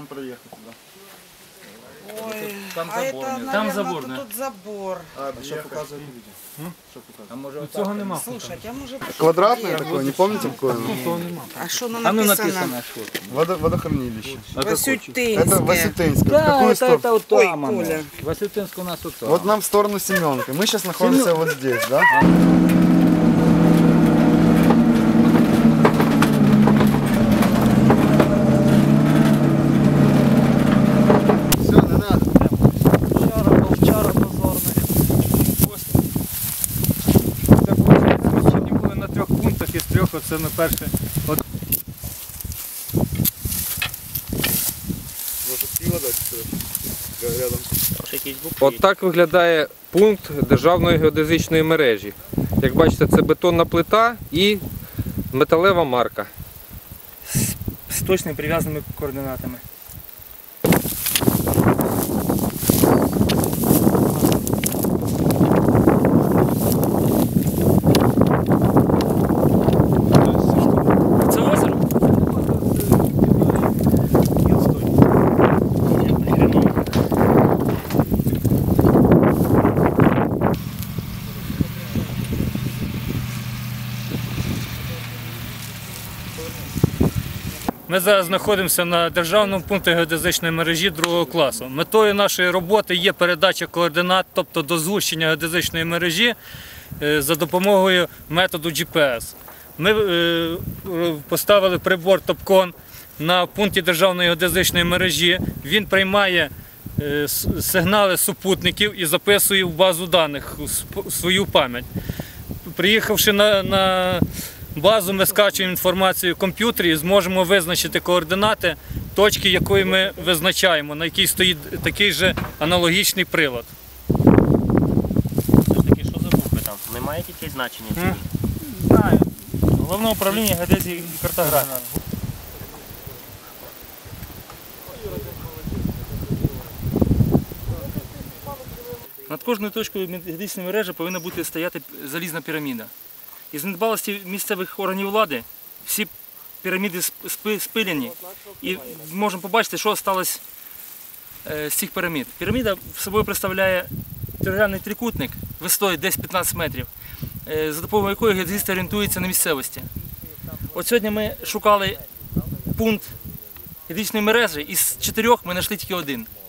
нам проехать туда? Ой, Там а забор, это, не? наверное, Там забор, не? тут забор. А что показывает видео? Что показывает? А може Цього нема. Слушайте, а может... Квадратное такое, не помните какое? А что А ну написано? написано, що там. Водохранилище. Это Васютинское. Васютинское. В Да, какую это сторону? вот Ой, там оно. Коля. Васютинск у нас вот там. Вот нам в сторону Семенка. Мы сейчас находимся вот здесь, да? Все, не надо. Вчора позорний. Це виходить, сьогодні були на 3 пунктах, із 3 оце ми перше. Может пиво дать, что ли? Рядом. От так виглядає пункт державної геодезичної мережі. Як бачите, це бетонна плита і металева марка. З точно прив'язаними координатами. Це озеро? Ми зараз знаходимося на державному пункті геодезичної мережі 2 класу. Метою нашої роботи є передача координат, тобто дозвучення геодезичної мережі за допомогою методу GPS. Ми поставили прибор Topcon на пункті державної геодезичної мережі. Він приймає сигнали супутників і записує в базу даних у свою пам'ять. Приїхавши на базу, ми скачуємо інформацію в комп'ютері і зможемо визначити координати точки, якої ми визначаємо, на якій стоїть такий же аналогічний прилад. Все-таки, що за букви там? Не мають якесь значення? чи ні? Знаю. Головне управління геодезії і картографії. Над кожною точкою геодезичної мережі повинна бути стояти залізна піраміда. Із недбалості місцевих органів влади всі піраміди спилені і можемо побачити, що залишилось з цих пірамід. Піраміда собою представляє територіальний трикутник висотою десь 15 метрів, за допомогою якої геодезисти орієнтуються на місцевості. От сьогодні ми шукали пункт геодезичної мережі, із 4 ми знайшли тільки один.